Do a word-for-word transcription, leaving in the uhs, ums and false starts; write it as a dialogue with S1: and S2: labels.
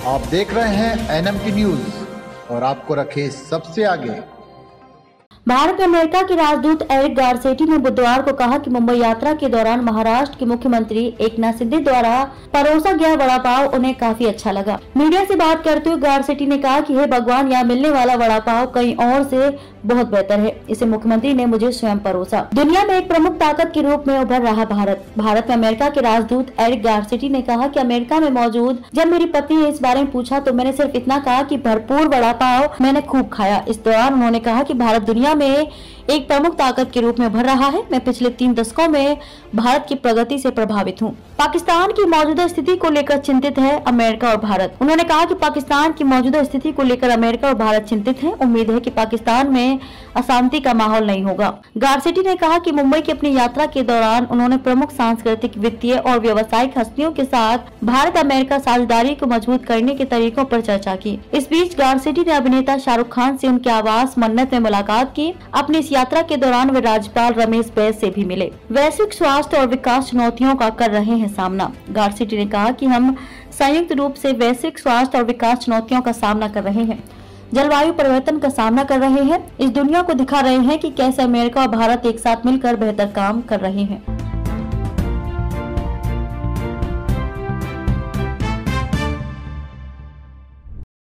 S1: आप देख रहे हैं एन एम टी न्यूज और आपको रखे सबसे आगे।
S2: भारत में अमेरिका के राजदूत एरिक गारसेटी ने बुधवार को कहा कि मुंबई यात्रा के दौरान महाराष्ट्र के मुख्यमंत्री एकनाथ शिंदे द्वारा परोसा गया वड़ा पाव उन्हें काफी अच्छा लगा। मीडिया से बात करते हुए गारसेटी ने कहा कि हे भगवान, यहाँ मिलने वाला वड़ा पाव कहीं और से बहुत बेहतर है। इसे मुख्यमंत्री ने मुझे स्वयं परोसा। दुनिया में एक प्रमुख ताकत के रूप में उभर रहा भारत। भारत में अमेरिका के राजदूत एरिक गारसेटी ने कहा कि अमेरिका में मौजूद जब मेरी पत्नी ने इस बारे में पूछा तो मैंने सिर्फ इतना कहा कि भरपूर वड़ा पाव मैंने खूब खाया। इस दौरान उन्होंने कहा कि भारत दुनिया में एक प्रमुख ताकत के रूप में उभर रहा है। मैं पिछले तीन दशकों में भारत की प्रगति से प्रभावित हूँ। पाकिस्तान की मौजूदा स्थिति को लेकर चिंतित है अमेरिका और भारत। उन्होंने कहा कि पाकिस्तान की मौजूदा स्थिति को लेकर अमेरिका और भारत चिंतित हैं। उम्मीद है कि पाकिस्तान में अशांति का माहौल नहीं होगा। गारसेटी ने कहा कि मुंबई की अपनी यात्रा के दौरान उन्होंने प्रमुख सांस्कृतिक, वित्तीय और व्यावसायिक हस्तियों के साथ भारत अमेरिका साझेदारी को मजबूत करने के तरीकों पर चर्चा की। इस बीच गारसेटी ने अभिनेता शाहरुख खान से उनके आवास मन्नत में मुलाकात की। अपनी इस यात्रा के दौरान वे राज्यपाल रमेश बैस से भी मिले। वैश्विक स्वास्थ्य और विकास चुनौतियों का कर रहे हैं सामना। गारसेटी ने कहा कि हम संयुक्त रूप से वैश्विक स्वास्थ्य और विकास चुनौतियों का सामना कर रहे हैं, जलवायु परिवर्तन का सामना कर रहे हैं। इस दुनिया को दिखा रहे हैं कि कैसे अमेरिका और भारत एक साथ मिलकर बेहतर काम कर रहे हैं।